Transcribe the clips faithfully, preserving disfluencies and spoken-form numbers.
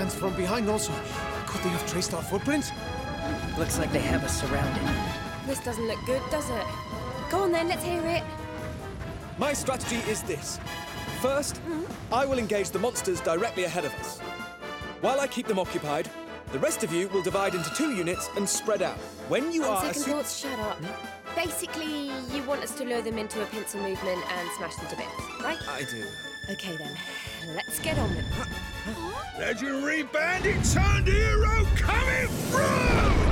fans from behind also. Could they have traced our footprints? Looks like they have us surrounded. This doesn't look good, does it? Go on then, let's hear it. My strategy is this. First, mm-hmm. I will engage the monsters directly ahead of us. While I keep them occupied, the rest of you will divide into two units and spread out. When you On are... second thoughts, shut up. Hmm? Basically, you want us to lure them into a pincer movement and smash them to bits, right? I do. Okay then, let's get on with it. Huh? Legendary bandit turned hero coming through!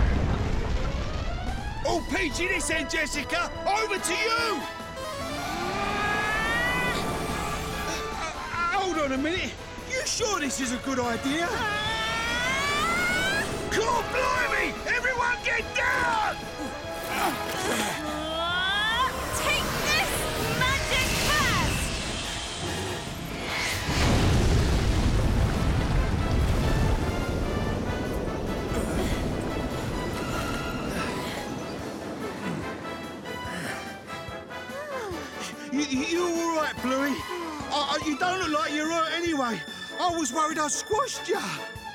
All peachy this end, Jessica! Over to you! Uh, uh, hold on a minute. You sure this is a good idea? God blimey! Everyone get down! Take this, magic pass! You, you all right, Bluey? Uh, you don't look like you're hurt anyway. I was worried I squashed you.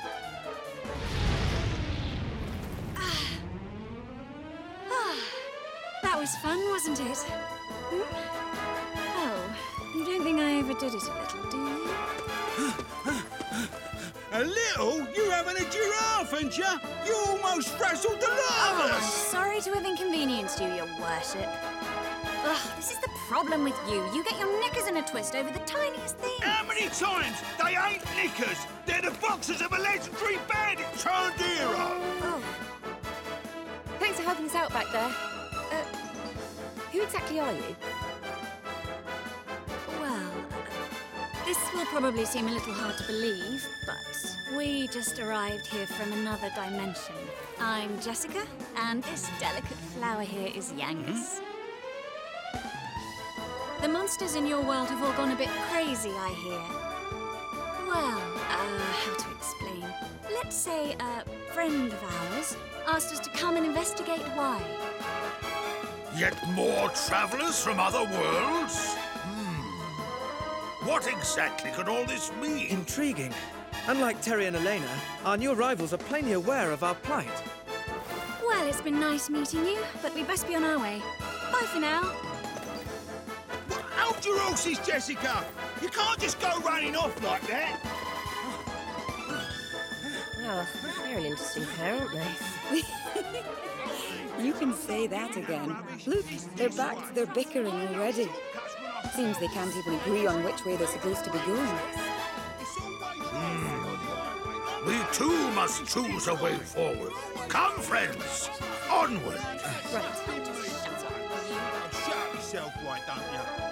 That was fun, wasn't it? Hmm? Oh, you don't think I overdid it a little, do you? A little? You having a giraffe, ain't you? You almost frazzled the lot of Oh, us! I'm sorry to have inconvenienced you, your worship. Ugh, this is the problem with you. You get your knickers in a twist over the tiniest thing. How many times? They ain't knickers! They're the boxers of a legendary bandit turned hero! Oh. Thanks for helping us out back there. Uh, who exactly are you? Well, uh, this will probably seem a little hard to believe, but we just arrived here from another dimension. I'm Jessica, and this delicate flower here is Yangus. Hmm? The monsters in your world have all gone a bit crazy, I hear. Well, uh, how to explain? Let's say a friend of ours asked us to come and investigate why. Yet more travellers from other worlds? Hmm. What exactly could all this mean? Intriguing. Unlike Terry and Elena, our new arrivals are plainly aware of our plight. Well, it's been nice meeting you, but we best be on our way. Bye for now. Well, hold your horses, Jessica! You can't just go running off like that! Well, they're an interesting pair, aren't they? You can say that again. Look, they're back to their bickering already. Seems they can't even agree on which way they're supposed to be going. Mm. We too must choose a way forward. Come, friends, onward. Right. Shut up yourself, why don't you?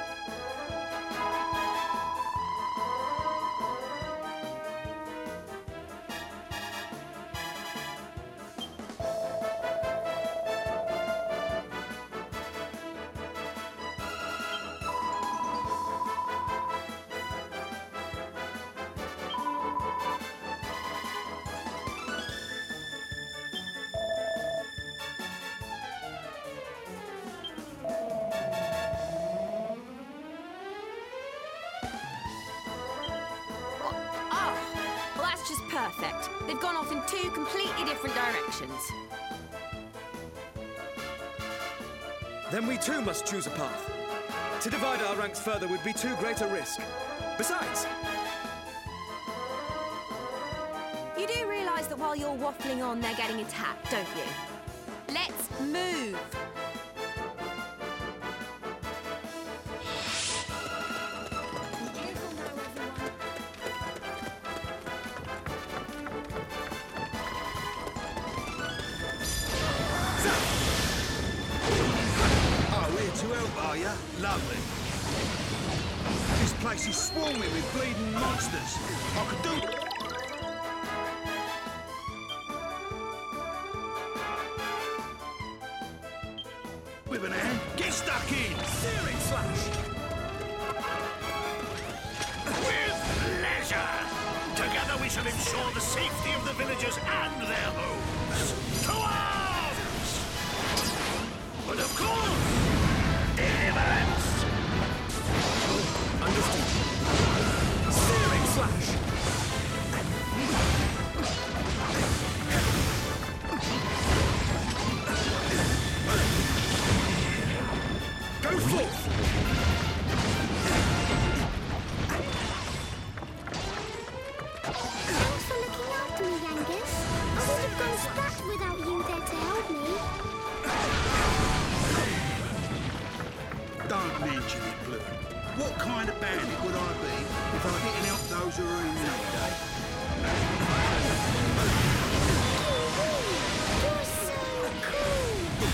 Perfect. They've gone off in two completely different directions. Then we too must choose a path. To divide our ranks further would be too great a risk. Besides... You do realise that while you're waffling on, they're getting attacked, don't you? Let's move! Are ya? Lovely. This place is swarming with bleeding monsters. I could do... with an hand. Get stuck in! Searing slash! With pleasure! Together we shall ensure the safety of the villagers and their homes. To arms! But of course... deliverance! Understood. Searing slash! Thanks for looking after me, Yangus. I would have gone sprat without you there to help me. Don't mention it, Blue. What kind of bandit would I be if I didn't help those who are in need, eh? You're so cool.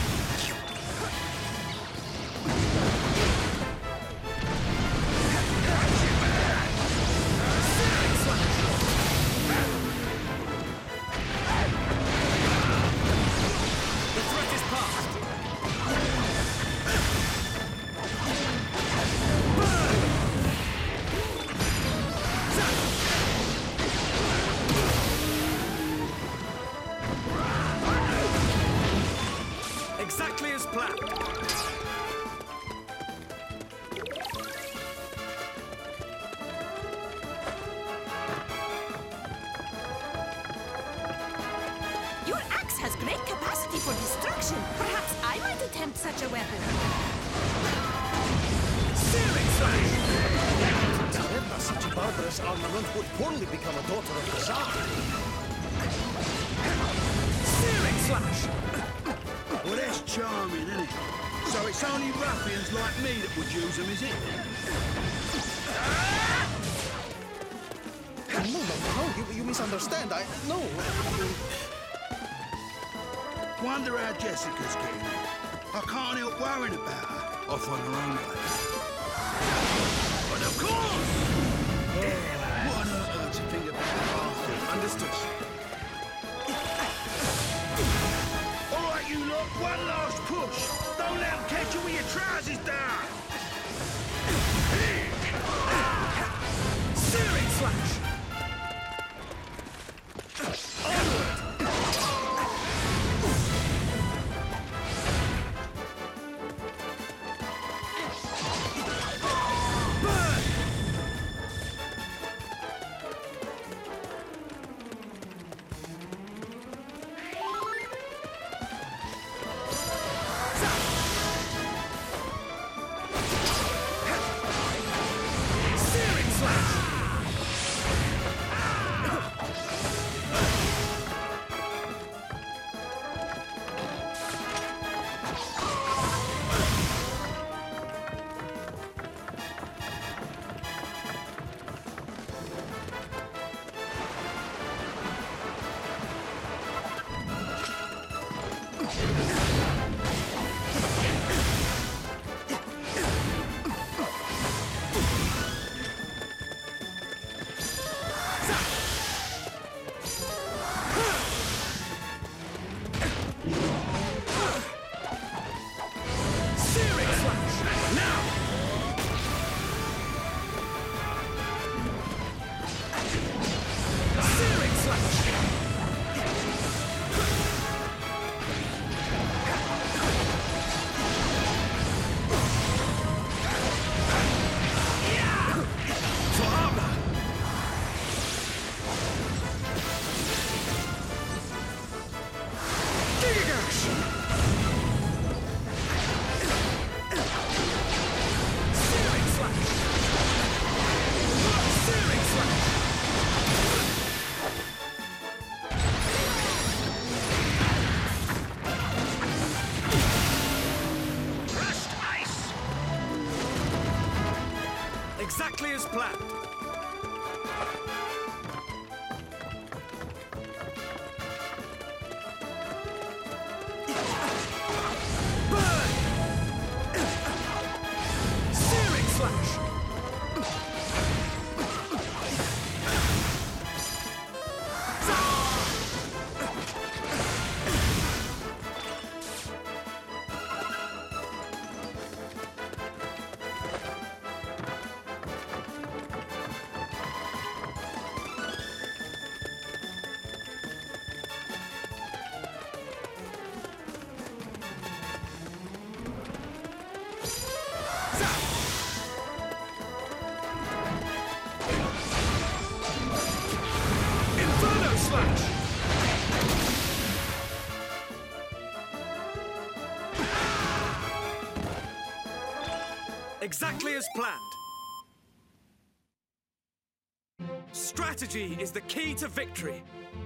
The threat is past. Exactly as planned. Your axe has great capacity for destruction. Perhaps I might attempt such a weapon. Searing slash! However, such a barbarous armament would poorly become a daughter of the Tsar. Searing slash! Well, that's charming, isn't it? So it's only ruffians like me that would use them, is it? No, no, no, you, you misunderstand. I... No. Wonder how Jessica's getting on. I can't help worrying about her. Off on her own way. But of course! What on earth hurts to think about Arthur? Understood. All right, you lot, one last push. Don't let them catch you with your trousers down. Searing slash! Exactly as planned. Burn! Searing slash! Inferno slash! Exactly as planned. Strategy is the key to victory.